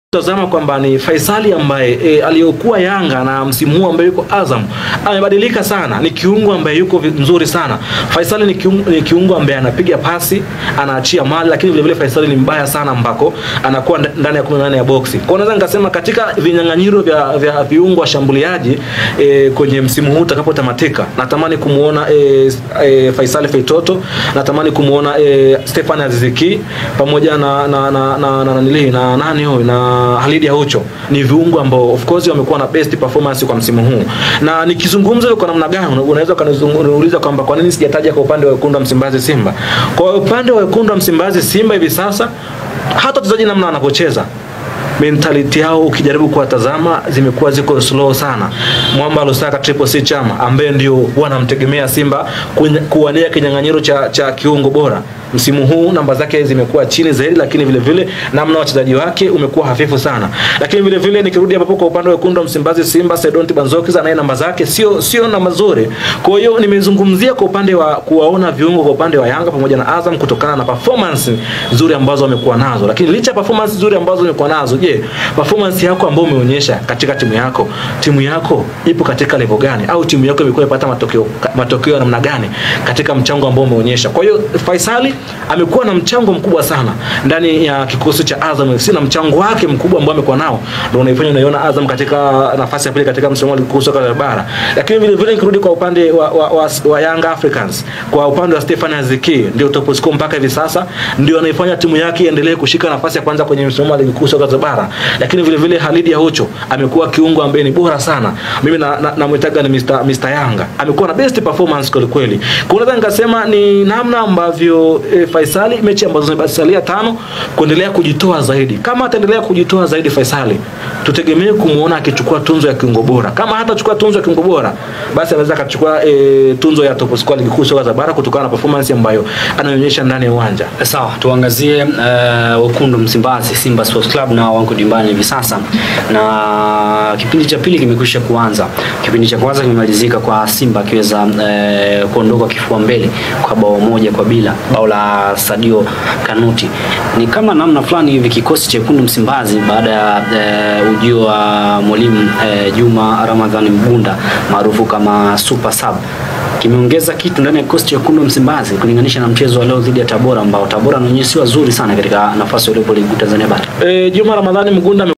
Tazama kwamba ni Faisali ambaye aliyokuwa Yanga na msimu huu ambaye yuko Azam amebadilika sana. Ni kiungo ambaye yuko nzuri sana. Faisali ni kiungo ambaye anapiga pasi, anaachia mali, lakini vile vile Faisali ni mbaya sana ambako anakuwa ndani ya 18 ya boxi. Kwa naweza nikasema katika vinyang'anyiro vya viungo washambuliaji kwenye msimu huu utakapotamatika, natamani kumuona Faisali Feitoto, natamani kumuona Stefan Aziziki pamoja na nani huyo na Halidi Aucho. Ni viungo ambao of course wamekuwa na best performance kwa msimu huu. Na nikizungumza kwa namna gani unaweza kuniuliza kwamba kwa nini sijataja kwa upande wa Wekundu wa Msimbazi Simba. Kwa upande wa Wekundu wa Msimbazi Simba hivi sasa hata wachezaji namna wanapocheza, mentality yao ukijaribu kuwatazama zimekuwa ziko slow sana. Mwamba Lusaka Triple C Chama ambaye ndio wanamtegemea Simba kuwania kinyang'anyiro cha kiungo bora, msimu huu namba zake zimekuwa chini zaidi, lakini vile vile namna wachezaji wake umekuwa hafifu sana. Lakini vile vile nikirudi hapo kwa upande wa Wekundu wa Msimbazi Simba, Sedonti Banzokiza naye namba zake sio namba nzuri. Kwa hiyo nimezungumzia kwa upande wa kuwaona viungo kwa upande wa Yanga pamoja na Azam kutokana na performance nzuri ambazo wamekuwa nazo. Lakini licha performance nzuri ambazo wamekuwa nazo, je, performance yako ambayo umeonyesha katika timu yako ipo katika level gani, au timu yako imekuwa imepata matokeo ya namna gani katika mchango ambao umeonyesha? Kwa hiyo Faisali amekuwa na mchango mkubwa sana ndani ya kikosi cha Azam FC, na mchango wake mkubwa ambao amekuwa nao ndio unaiona Azam katika nafasi ya pili katika msimu wa ligi kuu soka la bara. Lakini vile vile nikirudi kwa upande wa Young Africans, kwa upande wa Stefan Aziki ndio top scorer mpaka hivi sasa, ndio anaifanya timu yake iendelee kushika nafasi ya kwanza kwenye msimu wa ligi kuu soka la bara. Lakini vile vile Halidi Aucho amekuwa kiungo ambaye ni bora sana. Mimi namwitaga ni Mr Yanga. Amekuwa na best performance kwa kweli. Kwa hiyo ningesema ni namna ambavyo Faisali mechi ambazo zimebasalia 5 kuendelea kujitoa zaidi. Kama ataendelea kujitoa zaidi Faisali, tutegemee kumuona akichukua tunzo ya kiungo bora. Kama hatachukua tunzo ya kiungo bora, basi anaweza akachukua tunzo ya top scorer ligi kuu soka la bara kutokana na performance ambayo anaonyesha ndani ya uwanja. Sawa, tuangazie Wekundu Msimbazi Simba Sports Club na wako dimbani hivi sasa, na kipindi cha pili kimekwisha kuanza. Kipindi cha kwanza kimemalizika kwa Simba akiweza kuondoka kifua mbele kwa bao 1-0, bao la Sadio Kanuti. Ni kama namna fulani hivi kikosi cha Wekundu Msimbazi baada ya ujio wa mwalimu Juma Ramadhani Mbunda maarufu kama Super Sub kimeongeza kitu ndani ya kikosi cha Wekundu Msimbazi kulinganisha na mchezo wa leo dhidi ya Tabora, ambao Tabora anaonyesha nzuri sana katika nafasi ile Tanzania bara. Juma Ramadhani Mbunda